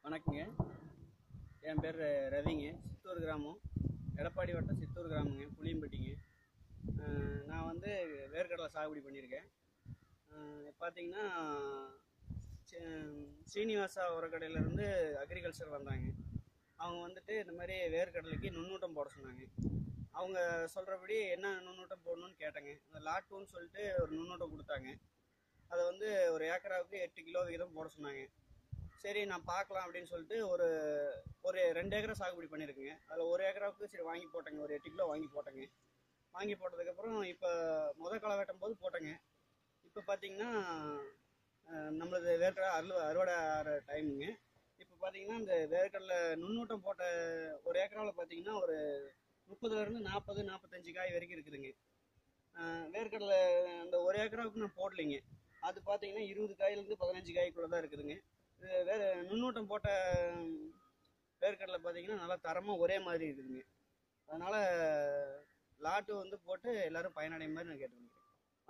வணக்கங்க. என் பேர் ரவிங்க. சித்தூர் கிராமம், எடப்பாடி வட்டம் சித்தூர் கிராமங்க, புளியம்பட்டிங்க. நான் வந்து வேர்க்கடலை சாகுபடி பண்ணியிருக்கேன். பார்த்தீங்கன்னா ஸ்ரீனிவாசா உரக்கடையிலேருந்து அக்ரிகல்ச்சர் வந்தாங்க. அவங்க வந்துட்டு இந்த மாதிரி வேர்க்கடலைக்கு நுண்ணூட்டம் போட சொன்னாங்க. அவங்க சொல்கிறபடி என்ன நுண்ணூட்டம் போடணும்னு கேட்டேங்க. இந்த லாட்டூன்னு சொல்லிட்டு ஒரு நுண்ணூட்டம் கொடுத்தாங்க. அதை வந்து ஒரு ஏக்கராவுக்கு 8 கிலோ விகிதம் போட சொன்னாங்க. சரி, நான் பார்க்கலாம் அப்படின்னு சொல்லிட்டு ஒரு ஒரு 2 ஏக்கரா சாகுபடி பண்ணியிருக்குங்க. அதில் ஒரு ஏக்கராவுக்கு சரி வாங்கி போட்டேங்க. ஒரு 8 கிலோ வாங்கி போட்டேங்க. வாங்கி போட்டதுக்கப்புறம் இப்போ களை வெட்டும் போது போட்டேங்க. இப்போ பார்த்தீங்கன்னா நம்மளது வேர்க்கடலை அறுவடை ஆகிற டைமுங்க. இப்போ பார்த்தீங்கன்னா இந்த வேர்க்கடலை நுண்ணூட்டம் போட்ட ஒரு ஏக்கராவில் பார்த்தீங்கன்னா ஒரு 30லேருந்து 40 45 காய் வரைக்கும் இருக்குதுங்க. வேர்க்கடலை அந்த ஒரு ஏக்கராவுக்கு நான் போடலைங்க. அது பார்த்தீங்கன்னா 20 காயிலேருந்து 15 காய்க்குள்ளே தான் இருக்குதுங்க. நுண்ணூட்டம் போட்ட வேர்க்கடலை பார்த்தீங்கன்னா நல்லா தரமாக ஒரே மாதிரி இருக்குதுங்க. அதனால் லாட்டு வந்து போட்டு எல்லோரும் பயனடைய மாதிரி நான் கேட்டுக்கொள்கிறேன்.